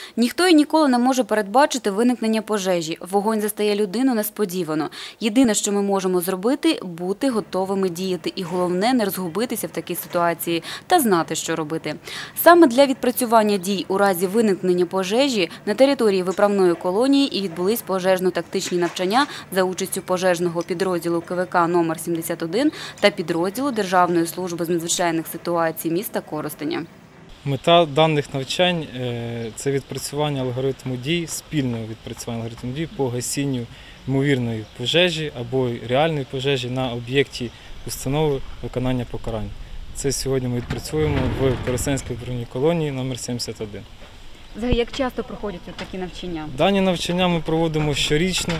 Ніхто і ніколи не може передбачити виникнення пожежі. Вогонь застає людину несподівано. Єдине, що ми можемо зробити – бути готовими діяти. І головне – не розгубитися в такій ситуації та знати, що робити. Саме для відпрацювання дій у разі виникнення пожежі на території виправної колонії і відбулись пожежно-тактичні навчання за участю пожежного підрозділу КВК номер 71 та підрозділу Державної служби з надзвичайних ситуацій міста Коростеня. Мета даних навчань – це відпрацювання алгоритму дій, спільного відпрацювання алгоритму дій по гасінню ймовірної пожежі або реальної пожежі на об'єкті установи виконання покарань. Це сьогодні ми відпрацюємо в Коростенській виправній колонії номер 71. Взагалі, як часто проходять такі навчання? Дані навчання ми проводимо щорічно,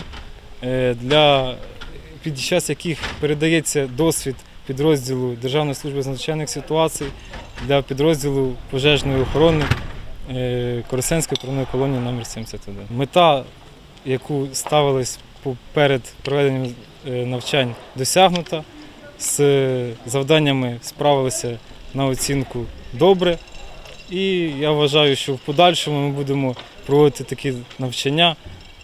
під час яких передається досвід підрозділу Державної служби з надзвичайних ситуацій для підрозділу пожежної охорони Коростенської виправної колонії номер 71. Мета, яку ставилась перед проведенням навчань, досягнута. З завданнями справилися на оцінку добре. І я вважаю, що в подальшому ми будемо проводити такі навчання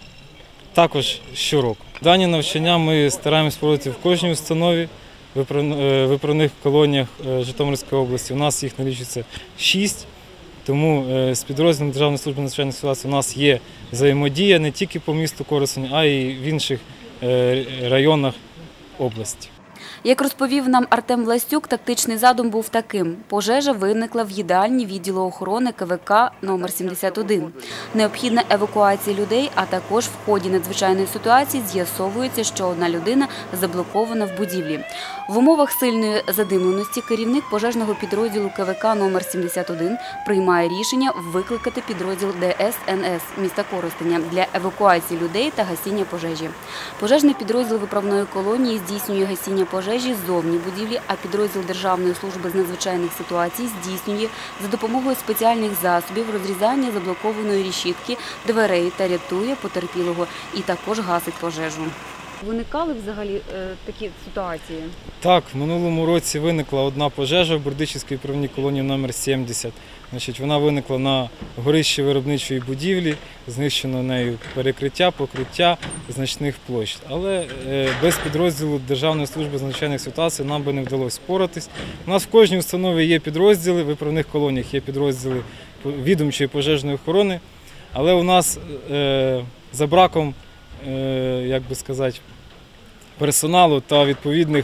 також щороку. Дані навчання ми стараємось проводити в кожній установі, виправних колоніях Житомирської області. У нас їх налічується 6, тому з підрозділом Державної служби надзвичайних ситуацій у нас є взаємодія не тільки по місту Коростень, а й в інших районах області. Як розповів нам Артем Власюк, тактичний задум був таким. Пожежа виникла в їдальні відділу охорони КВК номер 71. Необхідна евакуація людей, а також в ході надзвичайної ситуації з'ясовується, що одна людина заблокована в будівлі. В умовах сильної задимленості керівник пожежного підрозділу КВК номер 71 приймає рішення викликати підрозділ ДСНС міста Коростеня для евакуації людей та гасіння пожежі. Пожежний підрозділ виправної колонії здійснює гасіння пожежі ззовні будівлі, а підрозділ Державної служби з надзвичайних ситуацій здійснює за допомогою спеціальних засобів розрізання заблокованої решітки, дверей та рятує потерпілого і також гасить пожежу. Виникали взагалі такі ситуації? Так, в минулому році виникла одна пожежа в Бердичівській виправній колонії номер 70. Вона виникла на горищі виробничої будівлі, знищено нею перекриття, покриття значних площ. Але без підрозділу Державної служби з надзвичайних ситуацій нам би не вдалося впоратись. У нас в кожній установі є підрозділи, в виправних колоніях є підрозділи відомчої пожежної охорони, але у нас за браком, як би сказати, персоналу та відповідних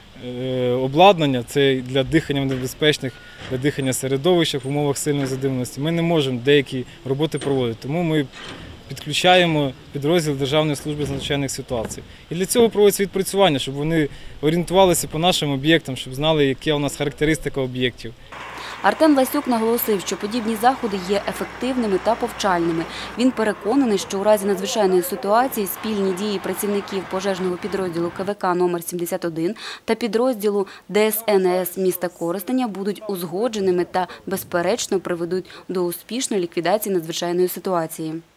обладнання, це для дихання в небезпечних, для дихання середовищах в умовах сильної задимленості, ми не можемо деякі роботи проводити. Тому ми підключаємо підрозділ Державної служби з надзвичайних ситуацій. І для цього проводиться відпрацювання, щоб вони орієнтувалися по нашим об'єктам, щоб знали, яка у нас характеристика об'єктів. Артем Власюк наголосив, що подібні заходи є ефективними та повчальними. Він переконаний, що у разі надзвичайної ситуації спільні дії працівників пожежного підрозділу КВК номер 71 та підрозділу ДСНС міста Коростеня будуть узгодженими та, безперечно, приведуть до успішної ліквідації надзвичайної ситуації.